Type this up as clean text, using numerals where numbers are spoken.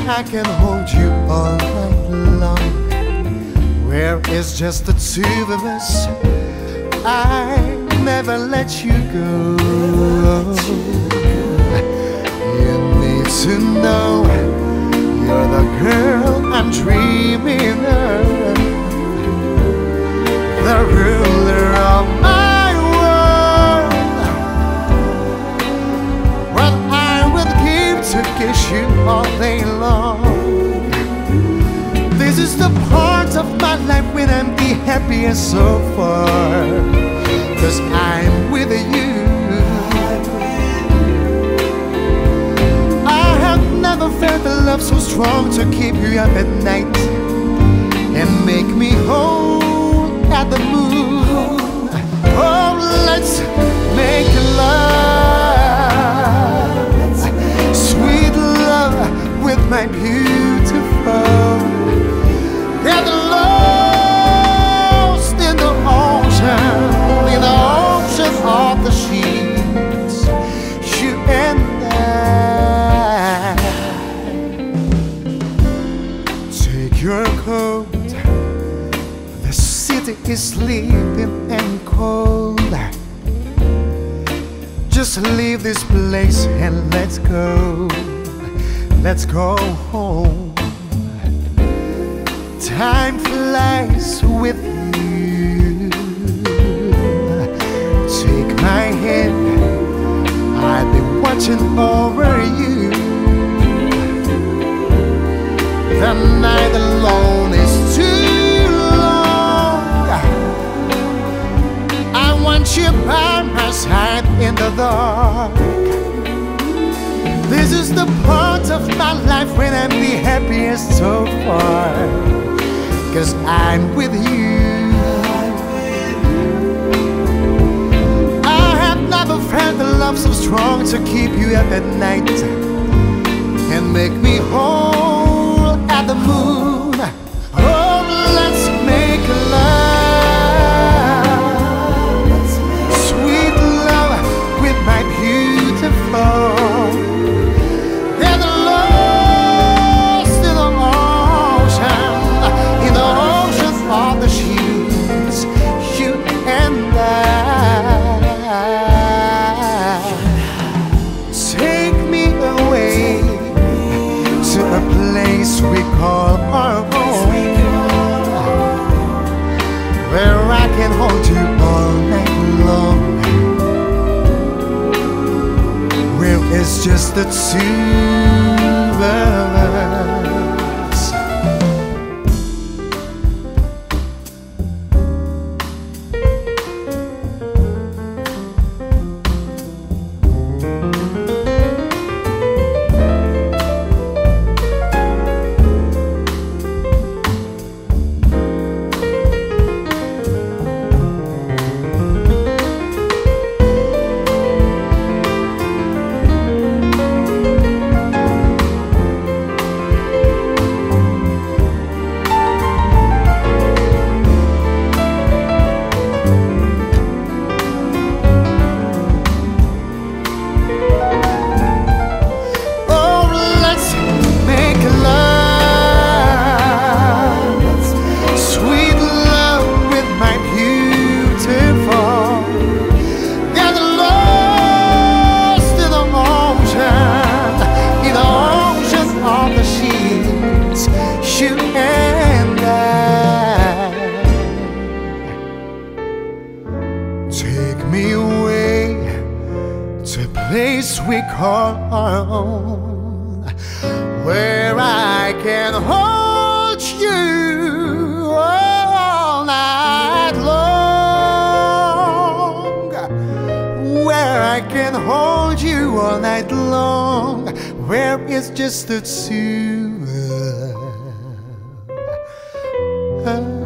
I can hold you all night long, where it's just the two of us. I never let you go. You need to know you're the girl I'm dreaming of, the ruler of my world. Well, I would give to kiss you all day long. This is the part of my life when I'm the happiest so far, 'cause I'm with you. I have never felt a love so strong to keep you up at night and make me hold at the moon. Oh, let's make love, sweet love with my beautiful. Get lost in the ocean of the sheets, you and I. Take your coat, the city is sleeping and cold. Just leave this place and let's go home. Time flies with you. Take my hand, I've been watching over you. The night alone is too long. I want you by my side in the dark. This is the part of my life when I'm the happiest so far, 'cause I'm with you. I have never felt a love so strong to keep you up at night and make me whole at the moon. Oh, let's make love, sweet love with my beautiful. We call our own, where I can hold you all night long, where it's just the two of us. Place we call our own, where I can hold you all night long, where I can hold you all night long, where it's just the two of us.